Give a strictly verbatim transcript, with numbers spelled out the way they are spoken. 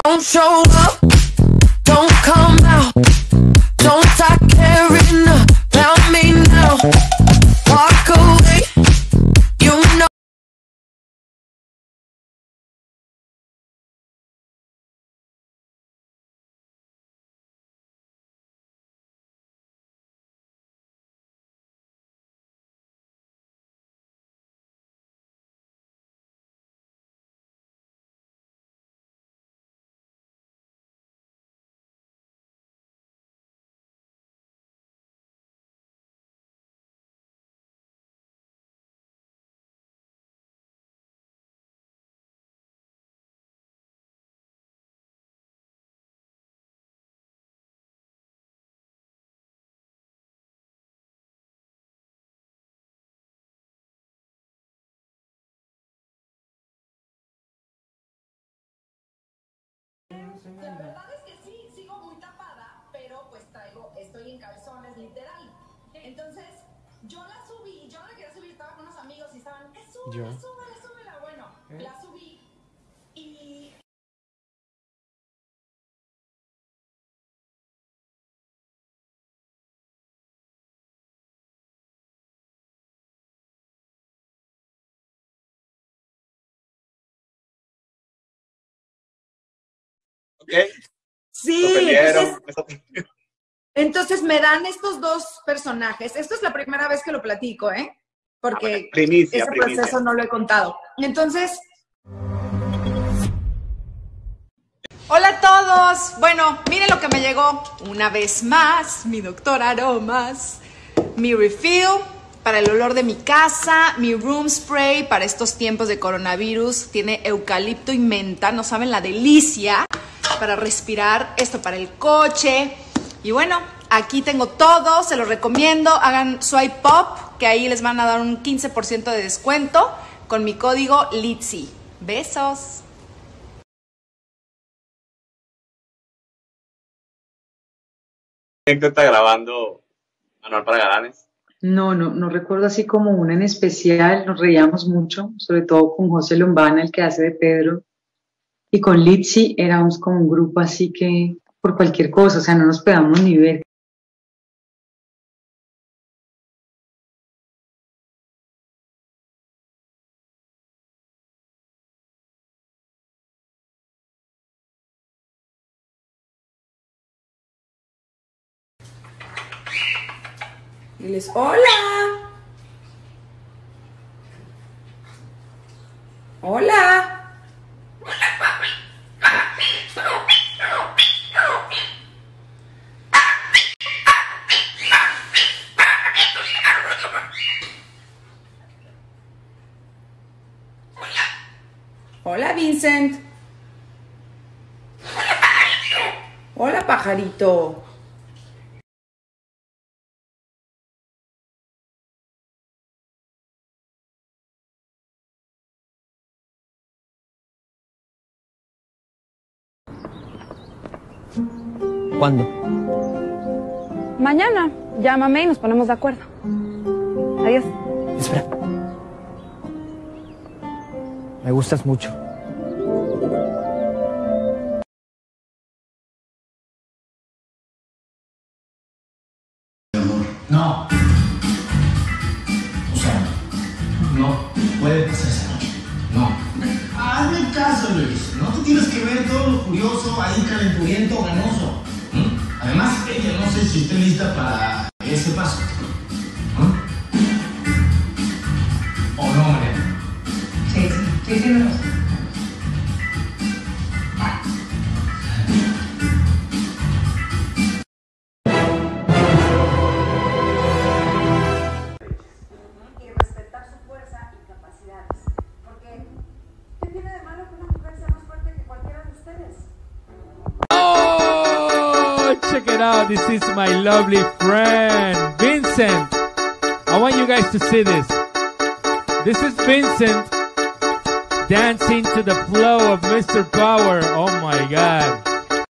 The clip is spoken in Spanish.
Don't show up, don't come out, don't start caring about me now. Walk away, you know. La verdad es que sí, sigo muy tapada, pero pues traigo, estoy en calzones, literal. Entonces, yo la subí, yo no la quería subir, estaba con unos amigos y estaban, ¡eh, súbela, súbela, súbela! Bueno, ¿Eh? la subí y... Okay. Sí, entonces, entonces me dan estos dos personajes. Esto es la primera vez que lo platico, ¿eh? Porque ah, bueno, primicia, ese primicia. proceso no lo he contado. Entonces... Hola a todos. Bueno, miren lo que me llegó. Una vez más, mi doctor Aromas. Mi refill para el olor de mi casa. Mi room spray para estos tiempos de coronavirus. Tiene eucalipto y menta. No saben la delicia para respirar. Esto para el coche. Y bueno, aquí tengo todo. Se los recomiendo. Hagan swipe up, que ahí les van a dar un quince por ciento de descuento con mi código Litzy. Besos. ¿Está grabando Manual para Galanes? No, no, no recuerdo así como una en especial. Nos reíamos mucho, sobre todo con José Lombana, el que hace de Pedro, y con Litzy éramos como un grupo así que por cualquier cosa, o sea, no nos podíamos ni ver. Diles, hola. Hola. Hola, Vincent. Hola, pajarito. ¿Cuándo? Mañana. Llámame y nos ponemos de acuerdo. Adiós. Espera. Me gustas mucho. No. O sea, no puede pasar esa noche. No. Hazme caso, Luis. No te tienes que ver todo lo curioso, ahí calenturiento, ganoso. ¿Mm? Además, ella no sé si esté lista para este paso. ¿Mm? ¿O no, Mariana? Sí, sí, sí, sí, no. Check it out, this is my lovely friend, Vincent. I want you guys to see this. This is Vincent dancing to the flow of Mister Power. Oh my God.